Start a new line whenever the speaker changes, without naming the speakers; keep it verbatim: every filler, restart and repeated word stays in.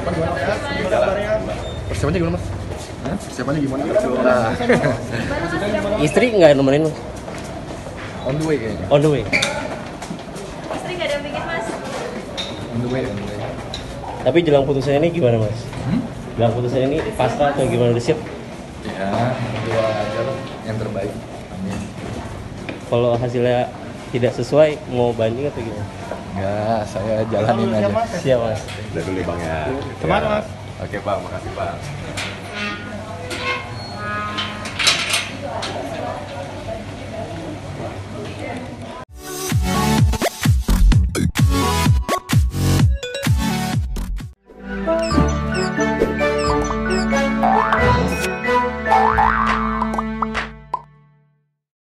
Persiapannya gimana mas? Hah? Persiapannya gimana?
Nah. Istri nggak nemenin mas?
On the way kayaknya.
On the way.
Istri nggak ada yang bikin mas?
On the way, on the way.
Tapi jelang putusannya ini gimana mas?
Hmm?
Jelang putusannya ini pasrah atau gimana, udah siap?
Ya, doa aja lah yang terbaik. Amin.
Kalau hasilnya tidak sesuai, mau banding atau gimana?
Enggak, saya jalanin aja.
Siap mas.
Udah dulu bang ya.
Semangat, Mas.
Oke bang, makasih bang.